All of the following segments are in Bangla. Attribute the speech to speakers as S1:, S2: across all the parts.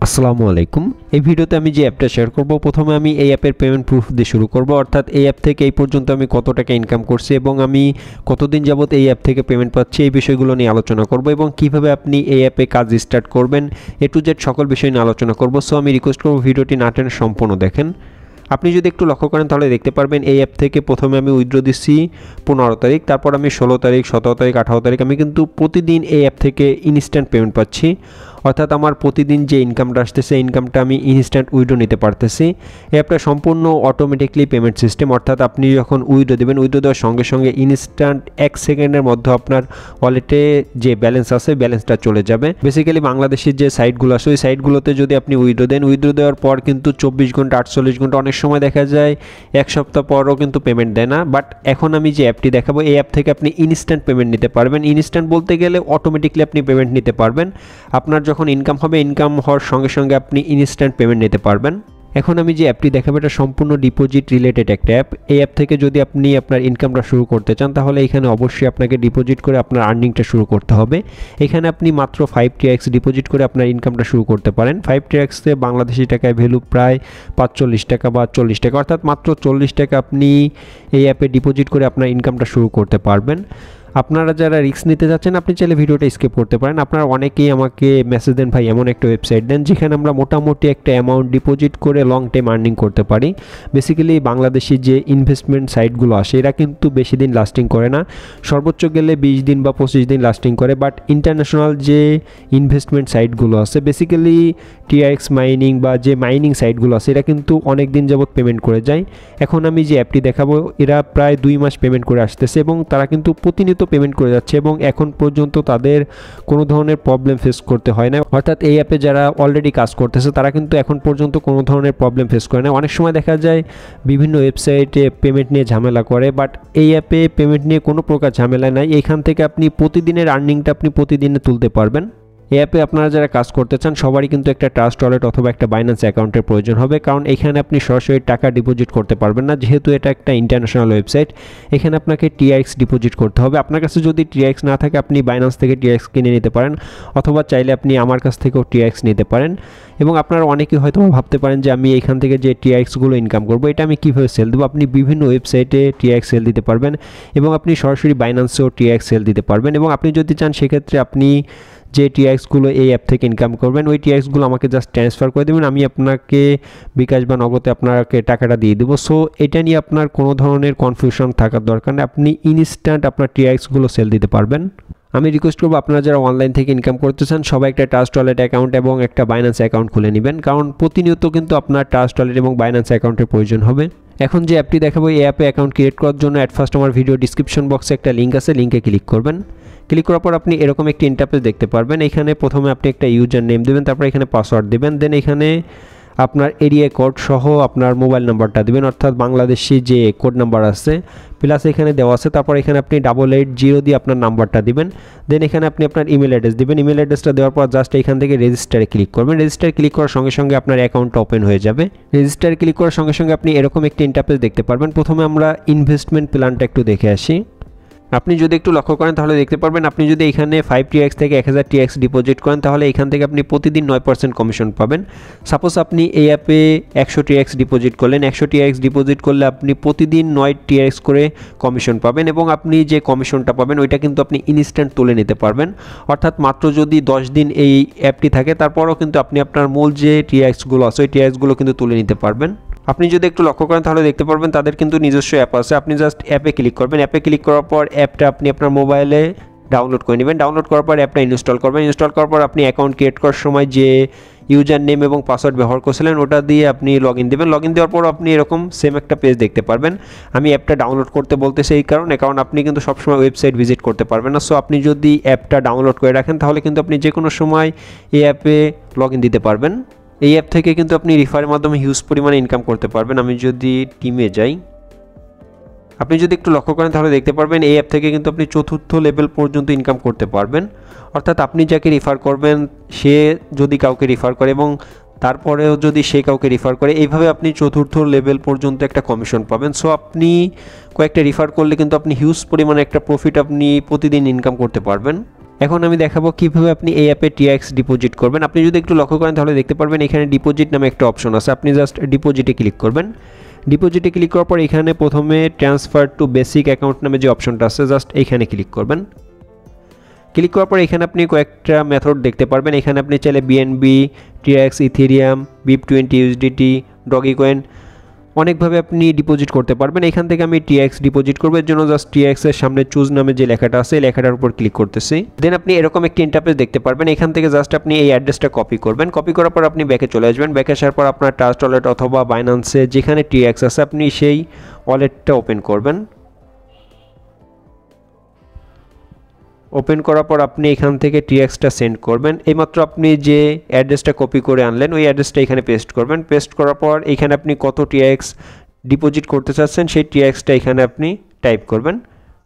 S1: আসসালামু আলাইকুম। এই ভিডিওতে আমি যে অ্যাপটা শেয়ার করব, প্রথমে আমি এই অ্যাপের পেমেন্ট প্রুফ দিয়ে শুরু করব, অর্থাৎ এই অ্যাপ থেকে এই পর্যন্ত আমি কত টাকা ইনকাম করছি এবং আমি কতদিন যাবত এই অ্যাপ থেকে পেমেন্ট পাচ্ছি, এই বিষয়গুলো নিয়ে আলোচনা করব এবং কিভাবে আপনি এই অ্যাপে কাজ স্টার্ট করবেন, এ টু জেড সকল বিষয় নিয়ে আলোচনা করব। সো আমি রিকোয়েস্ট করব ভিডিওটি না টেনে সম্পূর্ণ দেখেন। আপনি যদি একটু লক্ষ্য করেন তাহলে দেখতে পারবেন এই অ্যাপ থেকে প্রথমে আমি উইথড্র দিচ্ছি 15 তারিখ, তারপর আমি 16 তারিখ, 17 তারিখ, 18 তারিখ, আমি কিন্তু প্রতিদিন এই অ্যাপ থেকে ইনস্ট্যান্ট পেমেন্ট পাচ্ছি। অর্থাৎ আমার প্রতিদিন যে ইনকামটা আসতেছে এই ইনকামটা আমি ইনস্ট্যান্ট উইথড্র নিতে পারতেছি। এই অ্যাপটা সম্পূর্ণ অটোমেটিকলি পেমেন্ট সিস্টেম, অর্থাৎ আপনি যখন উইথড্র দেবেন, উইথড্র দেওয়ার সঙ্গে সঙ্গে ইনস্ট্যান্ট 1 সেকেন্ডের মধ্যে আপনার ওয়ালেটে যে ব্যালেন্স আছে ব্যালেন্সটা চলে যাবে। বেসিক্যালি বাংলাদেশের যে সাইটগুলো আছে ওই সাইটগুলোতে যদি আপনি উইথড্র দেন, উইথড্র দেওয়ার পর কিন্তু 24 ঘন্টা, 48 ঘন্টা, অনেক সময় দেখা যায় 1 সপ্তাহ পরও কিন্তু পেমেন্ট দেয় না। বাট এখন আমি যে অ্যাপটি দেখাবো এই অ্যাপ থেকে আপনি ইনস্ট্যান্ট পেমেন্ট নিতে পারবেন। ইনস্ট্যান্ট বলতে গেলে অটোমেটিকলি আপনি পেমেন্ট নিতে পারবেন। আপনার যখন ইনকাম হবে, ইনকাম হওয়ার সঙ্গে সঙ্গে আপনি ইনস্ট্যান্ট পেমেন্ট নিতে পারবেন। এখন আমি যে অ্যাপটি দেখাবো এটা সম্পূর্ণ ডিপোজিট রিলেটেড একটা অ্যাপ। এই অ্যাপ থেকে যদি আপনি আপনার ইনকামটা শুরু করতে চান তাহলে এখানে অবশ্যই আপনাকে ডিপোজিট করে আপনার আর্নিংটা শুরু করতে হবে। এখানে আপনি মাত্র 5 TRX ডিপোজিট করে আপনার ইনকামটা শুরু করতে পারেন। 5 TRX-এ বাংলাদেশি টাকায় ভ্যালু প্রায় 45 টাকা বা 40 টাকা, অর্থাৎ মাত্র 40 টাকা আপনি এই অ্যাপে ডিপোজিট করে আপনার ইনকামটা শুরু করতে পারবেন। আপনারা যারা রিস্ক নিতে যাচ্ছেন আপনি চাইলে ভিডিওটা স্কিপ করতে পারেন। আপনারা অনেকেই আমাকে মেসেজ দেন, ভাই এমন একটা ওয়েবসাইট দেন যেখানে আমরা মোটামুটি একটা অ্যামাউন্ট ডিপোজিট করে লং টাইম আর্নিং করতে পারি। বেসিক্যালি বাংলাদেশি যে ইনভেস্টমেন্ট সাইটগুলো আসে এরা কিন্তু বেশি দিন লাস্টিং করে না, সর্বোচ্চ গেলে 20 দিন বা 25 দিন লাস্টিং করে। বাট ইন্টারন্যাশনাল যে ইনভেস্টমেন্ট সাইটগুলো আছে, বেসিক্যালি TRX মাইনিং বা যে মাইনিং সাইটগুলো আছে এরা কিন্তু অনেক দিন যাবত পেমেন্ট করে যায়। এখন আমি যে অ্যাপটি দেখাবো এরা প্রায় 2 মাস পেমেন্ট করে আসতেছে এবং তারা কিন্তু প্রতিনিয়ত পেমেন্ট করে যাচ্ছে এবং এখন পর্যন্ত তাদের কোনো ধরনের প্রবলেম ফেস করতে হয় না। অর্থাৎ এই অ্যাপে যারা অলরেডি কাজ করতেছে তারা কিন্তু এখন পর্যন্ত কোনো ধরনের প্রবলেম ফেস করে না। অনেক সময় দেখা যায় বিভিন্ন ওয়েবসাইটে পেমেন্ট নিয়ে ঝামেলা করে, বাট এই অ্যাপে পেমেন্ট নিয়ে কোনো প্রকার ঝামেলা নাই। এইখান থেকে আপনি প্রতিদিনের আর্নিংটা আপনি প্রতিদিনে তুলতে পারবেন। এই অ্যাপে আপনারা যারা কাজ করতে চান সবারই কিন্তু একটা ট্রাস্ট ওয়ালেট অথবা একটা বাইন্যান্স অ্যাকাউন্টের প্রয়োজন হবে, কারণ এখানে আপনি সরাসরি টাকা ডিপোজিট করতে পারবেন না, যেহেতু এটা একটা ইন্টারন্যাশনাল ওয়েবসাইট। এখানে আপনাকে TRX ডিপোজিট করতে হবে। আপনার কাছে যদি TRX না থাকে আপনি বাইন্যান্স থেকে TRX কিনে নিতে পারেন, অথবা চাইলে আপনি আমার কাছ থেকেও TRX নিতে পারেন। এবং আপনারা অনেকেই হয়তো ভাবতে পারেন যে আমি এখান থেকে যে TRX-গুলো ইনকাম করবো এটা আমি কীভাবে সেল দেবো। আপনি বিভিন্ন ওয়েবসাইটে TRX সেল দিতে পারবেন এবং আপনি সরাসরি বাইন্যান্সেও TRX সেল দিতে পারবেন। এবং আপনি যদি চান সেক্ষেত্রে আপনি যে TRX-গুলো এই অ্যাপ থেকে ইনকাম করবেন ওই TRX-গুলো আমাকে জাস্ট ট্রান্সফার করে দেবেন, আমি আপনাকে বিকাশ বা নগদে আপনাকে টাকাটা দিয়ে দেবো। সো এটা নিয়ে আপনার কোনো ধরনের কনফিউশন থাকার দরকার নেই, আপনি ইনস্ট্যান্ট আপনার TRX-গুলো সেল দিতে পারবেন। আমি রিকোয়েস্ট করবো আপনারা যারা অনলাইন থেকে ইনকাম করতে চান সবাই একটা ট্রাস্ট ওয়ালেট অ্যাকাউন্ট এবং একটা বাইন্যান্স অ্যাকাউন্ট খুলে নেবেন, কারণ প্রতিনিয়ত কিন্তু আপনার ট্রাস্ট ওয়ালেট এবং বাইন্যান্স অ্যাকাউন্টের প্রয়োজন হবে। এখন যে অ্যাপটি দেখাবো এই অ্যাপে অ্যাকাউন্ট ক্রিয়েট করার জন্য অ্যাট ফার্স্ট আমার ভিডিও ডিসক্রিপশন বক্সে একটা লিঙ্ক আছে, লিঙ্কে ক্লিক করবেন। ক্লিক করার পর আপনি এরকম একটি ইন্টারফেস দেখতে পারবেন। এখানে প্রথমে আপনি একটা ইউজার নেম দেবেন, তারপর এখানে পাসওয়ার্ড দেবেন, দেন এখানে আপনার এরিয়া কোড সহ আপনার মোবাইল নাম্বারটা দেবেন, অর্থাৎ বাংলাদেশি যে কোড নাম্বার আছে প্লাস এখানে দেওয়া আছে, তারপর এখানে আপনি 880 দিয়ে আপনার নাম্বারটা দিবেন। দেন এখানে আপনি আপনার ইমেল অ্যাড্রেস দিবেন। ইমেল অ্যাড্রেসটা দেওয়ার পর জাস্ট এখান থেকে রেজিস্টারে ক্লিক করবেন। রেজিস্টার ক্লিক করার সঙ্গে সঙ্গে আপনার অ্যাকাউন্টটা ওপেন হয়ে যাবে। রেজিস্টার ক্লিক করার সঙ্গে সঙ্গে আপনি এরকম একটি ইন্টারফেস দেখতে পারবেন। প্রথমে আমরা ইনভেস্টমেন্ট প্ল্যানটা একটু দেখে আসি। আপনি যদি একটু লক্ষ্য করেন তাহলে দেখতে পারবেন আপনি যদি এখানে 5 TRX থেকে 1000 TRX ডিপোজিট করেন তাহলে এখান থেকে আপনি প্রতিদিন 9% কমিশন পাবেন। সাপোজ আপনি এই অ্যাপে 100 TRX ডিপোজিট করলেন, 100 TRX ডিপোজিট করলে আপনি প্রতিদিন 9 TRX করে কমিশন পাবেন এবং আপনি যে কমিশনটা পাবেন ওইটা কিন্তু আপনি ইনস্ট্যান্ট তুলে নিতে পারবেন। অর্থাৎ মাত্র যদি 10 দিন এই অ্যাপটি থাকে তারপরও কিন্তু আপনি আপনার মূল যে TRX-গুলো আছে ওই TRX-গুলো কিন্তু তুলে নিতে পারবেন। আপনি যদি একটু লক্ষ্য করেন তাহলে দেখতে পারবেন তাদের কিন্তু নিজস্ব অ্যাপ আছে। আপনি জাস্ট অ্যাপে ক্লিক করবেন, অ্যাপে ক্লিক করার পর অ্যাপটা আপনি আপনার মোবাইলে ডাউনলোড করে নেবেন। ডাউনলোড করার পর অ্যাপটা ইনস্টল করবেন। ইনস্টল করার পর আপনি অ্যাকাউন্ট ক্রিয়েট করার সময় যে ইউজার নেম এবং পাসওয়ার্ড ব্যবহার করছিলেন ওটা দিয়ে আপনি লগ ইন দেবেন। লগ ইন দেওয়ার পর আপনি এরকম সেম একটা পেজ দেখতে পারবেন। আমি অ্যাপটা ডাউনলোড করতে বলতেছি এই কারণে, কারণ আপনি কিন্তু সবসময় ওয়েবসাইট ভিজিট করতে পারবেন না। সো আপনি যদি অ্যাপটা ডাউনলোড করে রাখেন তাহলে কিন্তু আপনি যে কোনো সময় এই অ্যাপে লগ ইন দিতে পারবেন। এই অ্যাপ থেকে কিন্তু আপনি রিফারের মাধ্যমে হিউজ পরিমাণে ইনকাম করতে পারবেন। আমি যদি টিমে যাই, আপনি যদি একটু লক্ষ্য করেন তাহলে দেখতে পারবেন এই অ্যাপ থেকে কিন্তু আপনি 4র্থ লেভেল পর্যন্ত ইনকাম করতে পারবেন। অর্থাৎ আপনি যাকে রিফার করবেন সে যদি কাউকে রিফার করে এবং তারপরেও যদি সে কাউকে রিফার করে, এইভাবে আপনি 4র্থ লেভেল পর্যন্ত একটা কমিশন পাবেন। সো আপনি কয়েকটা রিফার করলে কিন্তু আপনি হিউজ পরিমাণে একটা প্রফিট আপনি প্রতিদিন ইনকাম করতে পারবেন। এখন আমি দেখাবো কিভাবে আপনি এই অ্যাপে টিএক্স ডিপোজিট করবেন। আপনি যদি একটু লক্ষ্য করেন তাহলে দেখতে পারবেন এখানে ডিপোজিট নামে একটা অপশন আছে। আপনি জাস্ট ডিপোজিটে ক্লিক করবেন। ডিপোজিটে ক্লিক করার পর এখানে প্রথমে ট্রান্সফার টু বেসিক অ্যাকাউন্ট নামে যে অপশনটা আছে জাস্ট এইখানে ক্লিক করবেন। ক্লিক করার পর এখানে আপনি কয়েকটা মেথড দেখতে পারবেন। এখানে আপনি চাইলে BNB, TX, Ethereum, BIP20 USDT, Dogecoin অনেকভাবে আপনি ডিপোজিট করতে পারবেন। এখান থেকে আমি টিএক্স ডিপোজিট করবো, এর জন্য জাস্ট টিএক্স এর সামনে চুজ নামে যে লেখাটা আছে লেখাটার উপর ক্লিক করতেছি। দেন আপনি এরকম একটি ইন্টারফেস দেখতে পারবেন। এখান থেকে জাস্ট আপনি এই অ্যাড্রেসটা কপি করবেন। কপি করার পর আপনি ব্যাকে চলে আসবেন। ব্যাকে আসার পর আপনার ট্রাস্ট ওয়ালেট অথবা বাইন্যান্সে যেখানে টিএক্স আছে আপনি সেই ওয়ালেটটা ওপেন করবেন। ওপেন করার পর আপনি এখান থেকে টিএক্সটা সেন্ড করবেন। এইমাত্র আপনি যে অ্যাড্রেসটা কপি করে আনলেন ওই অ্যাড্রেসটা এখানে পেস্ট করবেন। পেস্ট করার পর এখানে আপনি কত টিএক্স ডিপোজিট করতে চাচ্ছেন সেই টিএক্সটা এখানে আপনি টাইপ করবেন।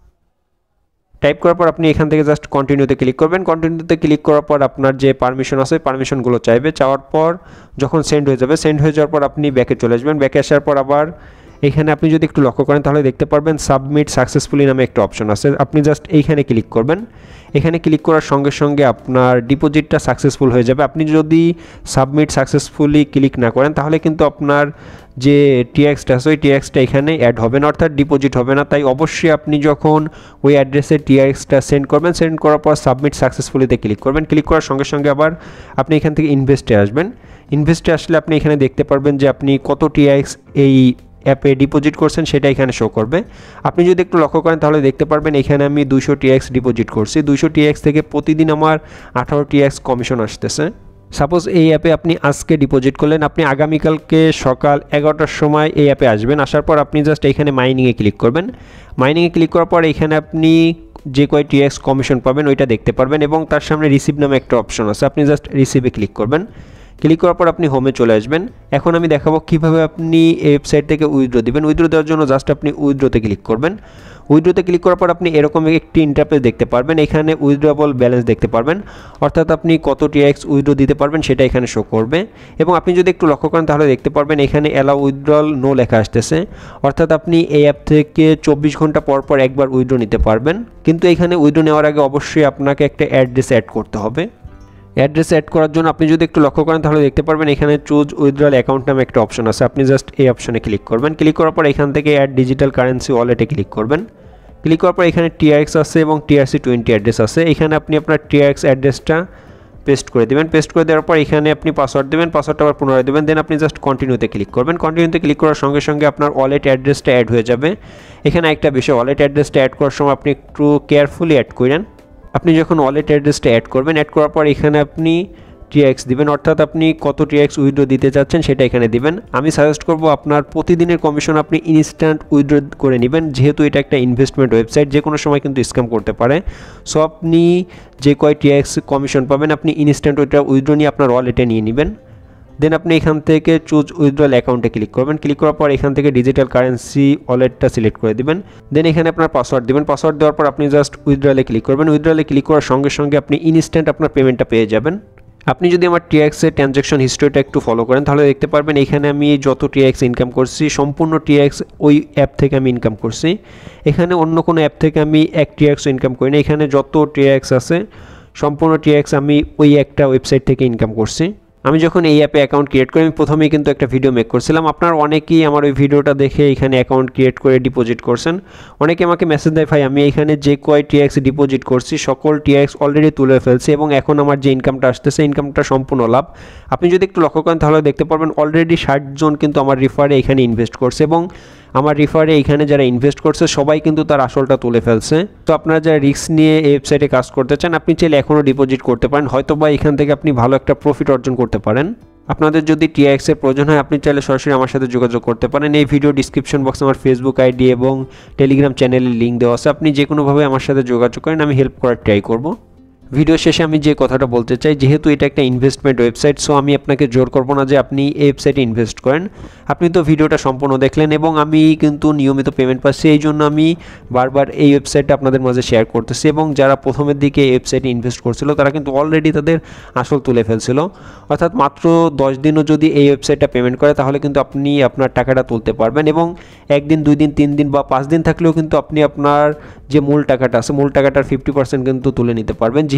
S1: টাইপ করার পর আপনি এখান থেকে জাস্ট কন্টিনিউতে ক্লিক করবেন। কন্টিনিউতে ক্লিক করার পর আপনার যে পারমিশন আছে পারমিশনগুলো চাইবে। চাওয়ার পর যখন সেন্ড হয়ে যাবে, সেন্ড হয়ে যাওয়ার পর আপনি ব্যাকে চলে আসবেন। ব্যাকে আসার পর আবার এখানে আপনি যদি একটু লক্ষ্য করেন তাহলে দেখতে পারবেন সাবমিট সাকসেসফুলি নামে একটা অপশন আছে। আপনি জাস্ট এইখানে ক্লিক করবেন। এখানে ক্লিক করার সঙ্গে সঙ্গে আপনার ডিপোজিটটা সাকসেসফুল হয়ে যাবে। আপনি যদি সাবমিট সাকসেসফুলি ক্লিক না করেন তাহলে কিন্তু আপনার যে টিএক্সটা আছে ওই টিএক্সটা এখানে অ্যাড হবে না, অর্থাৎ ডিপোজিট হবে না। তাই অবশ্যই আপনি যখন ওই অ্যাড্রেসে টিএক্সটা সেন্ড করবেন, সেন্ড করার পর সাবমিট সাকসেসফুলিতে ক্লিক করবেন। ক্লিক করার সঙ্গে সঙ্গে আবার আপনি এখান থেকে ইনভেস্টে আসবেন। ইনভেস্টে আসলে আপনি এখানে দেখতে পারবেন যে আপনি কত টিএক্স এই অ্যাপে ডিপোজিট করছেন সেটা এখানে শো করবে। আপনি যদি একটু লক্ষ্য করেন তাহলে দেখতে পারবেন এখানে আমি 200 টিএক্স ডিপোজিট করছি। 200 টিএক্স থেকে প্রতিদিন আমার 18 টিএক্স কমিশন আসতেছে। সাপোজ এই অ্যাপে আপনি আজকে ডিপোজিট করলেন, আপনি আগামীকালকে সকাল 11টার সময় এই অ্যাপে আসবেন। আসার পর আপনি জাস্ট এখানে মাইনিংয়ে ক্লিক করবেন। মাইনিংয়ে ক্লিক করার পর এখানে আপনি যে কয় টিএক্স কমিশন পাবেন ওইটা দেখতে পারবেন এবং তার সামনে রিসিভ নামে একটা অপশন আছে। আপনি জাস্ট রিসিভে ক্লিক করবেন। ক্লিক করার পর আপনি হোমে চলে আসবেন। এখন আমি দেখাবো কিভাবে আপনি এই ওয়েবসাইট থেকে উইথড্র দিবেন। উইথড্র দেওয়ার জন্য জাস্ট আপনি উইথড্রতে ক্লিক করবেন। উইথড্রতে ক্লিক করার পর আপনি এরকম একটি ইন্টারফেস দেখতে পারবেন। এখানে উইথড্রবল ব্যালেন্স দেখতে পারবেন, অর্থাৎ আপনি কত টিএক্স উইথড্র দিতে পারবেন সেটা এখানে শো করবে। এবং আপনি যদি একটু লক্ষ্য করেন তাহলে দেখতে পারবেন এখানে অ্যালাউ উইথড্রল নো লেখা আসতেছে, অর্থাৎ আপনি এই অ্যাপ থেকে 24 ঘন্টা পর পর একবার উইথড্র নিতে পারবেন। কিন্তু এখানে উইথড্র নেওয়ার আগে অবশ্যই আপনাকে একটা অ্যাড্রেস অ্যাড করতে হবে। অ্যাড্রেস অ্যাড করার জন্য আপনি যদি একটু লক্ষ্য করেন তাহলে দেখতে পারবেন এখানে চুজ উইথড্রল অ্যাকাউন্ট নামে একটা অপশন আছে। আপনি জাস্ট এই অপশনে ক্লিক করবেন। ক্লিক করার পর এখান থেকে অ্যাড ডিজিটাল কারেন্সি ওয়ালেটে ক্লিক করবেন। ক্লিক করার পর এখানে টিআরএক্স আছে এবং TRC20 অ্যাড্রেস আছে। এখানে আপনি আপনার টিআরএক্স অ্যাড্রেসটা পেস্ট করে দেবেন। পেস্ট করে দেওয়ার পর এখানে আপনি পাসওয়ার্ড দেবেন, পাসওয়ার্ডটা আবার পুনরায় দেবেন। দেন আপনি জাস্ট কন্টিনিউতে ক্লিক করবেন। কন্টিনিউতে ক্লিক করার সঙ্গে সঙ্গে আপনার ওয়ালেট অ্যাড্রেসটা অ্যাড হয়ে যাবে। এখানে একটা বিষয়, ওয়ালেট অ্যাড্রেসটা অ্যাড করার সময় আপনি একটু কেয়ারফুলি অ্যাড করেন। আপনি যখন ওয়ালেট অ্যাড্রেসটা অ্যাড করবেন, অ্যাড করার পর এখানে আপনি টিএক্স দিবেন, অর্থাৎ আপনি কত টিএক্স উইথড্র দিতে চাচ্ছেন সেটা এখানে দিবেন। আমি সাজেস্ট করব আপনার প্রতিদিনের কমিশন আপনি ইনস্ট্যান্ট উইথড্র করে নেবেন, যেহেতু এটা একটা ইনভেস্টমেন্ট ওয়েবসাইট, যে কোনো সময় কিন্তু স্ক্যাম করতে পারে। সো আপনি যে কয় টিএক্স কমিশন পাবেন আপনি ইনস্ট্যান্ট ওইটা উইথড্র নিয়ে আপনার ওয়ালেটে নিয়ে নেবেন। দেন আপনি এখান থেকে চুজ উইথড্রল অ্যাকাউন্টে ক্লিক করবেন। ক্লিক করার পর এখান থেকে ডিজিটাল কারেন্সি ওয়ালেটটা সিলেক্ট করে দিবেন। দেন এখানে আপনার পাসওয়ার্ড দিবেন। পাসওয়ার্ড দেওয়ার পর আপনি জাস্ট উইথড্রলে ক্লিক করবেন। উইথড্রলে ক্লিক করার সঙ্গে সঙ্গে আপনি ইনস্ট্যান্ট আপনার পেমেন্টটা পেয়ে যাবেন। আপনি যদি আমার টিএক্সের ট্রানজ্যাকশন হিস্ট্রিটা একটু ফলো করেন তাহলে দেখতে পারবেন এখানে আমি যত টিএক্স ইনকাম করছি সম্পূর্ণ টিএক্স ওই অ্যাপ থেকে আমি ইনকাম করছি। এখানে অন্য কোনো অ্যাপ থেকে আমি এক টিএক্স ইনকাম করি না। এখানে যত টিএক্স আছে সম্পূর্ণ টিএক্স আমি ওই একটা ওয়েবসাইট থেকে ইনকাম করছি। আমি যখন এই অ্যাপে অ্যাকাউন্ট ক্রিয়েট করি আমি প্রথমেই কিন্তু একটা ভিডিও মেক করছিলাম। আপনার অনেকেই আমার ওই ভিডিওটা দেখে এখানে অ্যাকাউন্ট ক্রিয়েট করে ডিপোজিট করছেন। অনেকে আমাকে মেসেজ দেয়, ভাই আমি এখানে যে কয় টিএক্স ডিপোজিট করছি সকল টিএক্স অলরেডি তুলে ফেলছি এবং এখন আমার যে ইনকামটা আসতেছে ইনকামটা সম্পূর্ণ লাভ। আপনি যদি একটু লক্ষ্য করেন তাহলে দেখতে পারবেন অলরেডি 60 জন কিন্তু আমার রিফারে এখানে ইনভেস্ট করছে এবং আমার রিফারে এখানে যারা ইনভেস্ট করছে সবাই কিন্তু তার আসলটা তুলে ফেলছে। তো আপনারা যারা রিস্ক নিয়ে এই ওয়েবসাইটে কাজ করতে চান আপনি চাইলে এখনও ডিপোজিট করতে পারেন, হয়তো বা এখান থেকে আপনি ভালো একটা প্রফিট অর্জন করতে পারেন। আপনাদের যদি টিএক্সের প্রয়োজন হয় আপনি চাইলে সরাসরি আমার সাথে যোগাযোগ করতে পারেন। এই ভিডিও ডিসক্রিপশন বক্সে আমার ফেসবুক আইডি এবং টেলিগ্রাম চ্যানেলের লিঙ্ক দেওয়া আছে, আপনি যে কোনোভাবে আমার সাথে যোগাযোগ করেন, আমি হেল্প করার ট্রাই করব। ভিডিও শেষে আমি যে কথাটা বলতে চাই, যেহেতু এটা একটা ইনভেস্টমেন্ট ওয়েবসাইট সো আমি আপনাকে জোর করব না যে আপনি এই ওয়েবসাইটে ইনভেস্ট করেন। আপনি তো ভিডিওটা সম্পূর্ণ দেখলেন এবং আমি কিন্তু নিয়মিত পেমেন্ট পাচ্ছি, এই জন্য আমি বারবার এই ওয়েবসাইটটা আপনাদের মাঝে শেয়ার করতেছি। এবং যারা প্রথমের দিকে এই ওয়েবসাইটে ইনভেস্ট করছিল তারা কিন্তু অলরেডি তাদের আসল তুলে ফেলছিল, অর্থাৎ মাত্র 10 দিনও যদি এই ওয়েবসাইটটা পেমেন্ট করে তাহলে কিন্তু আপনি আপনার টাকাটা তুলতে পারবেন এবং 1 দিন 2 দিন 3 দিন বা 5 দিন থাকলেও কিন্তু আপনি আপনার যে মূল টাকাটা আছে মূল টাকাটার 50% কিন্তু তুলে নিতে পারবেন।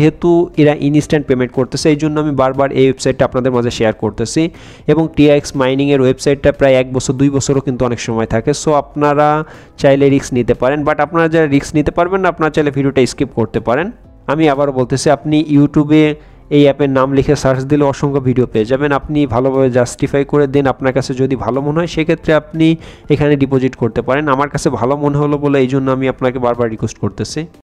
S1: যেহেতু এরা ইনস্ট্যান্ট পেমেন্ট করতেছে এই জন্য আমি বারবার এই ওয়েবসাইটটা আপনাদের মাঝে শেয়ার করতেছি। এবং TRX মাইনিংয়ের ওয়েবসাইটটা প্রায় 1 বছর 2 বছরও কিন্তু অনেক সময় থাকে। সো আপনারা চাইলে রিস্ক নিতে পারেন, বাট আপনারা যারা রিস্ক নিতে পারবেন না আপনারা চাইলে ভিডিওটা স্কিপ করতে পারেন। আমি আবারও বলতেছি, আপনি ইউটিউবে এই অ্যাপের নাম লিখে সার্চ দিলে অসংখ্য ভিডিও পেয়ে যাবেন। আপনি ভালোভাবে জাস্টিফাই করে দেন, আপনার কাছে যদি ভালো মনে হয় সেক্ষেত্রে আপনি এখানে ডিপোজিট করতে পারেন। আমার কাছে ভালো মনে হলো বলে এই জন্য আমি আপনাকে বারবার রিকোয়েস্ট করতেছি।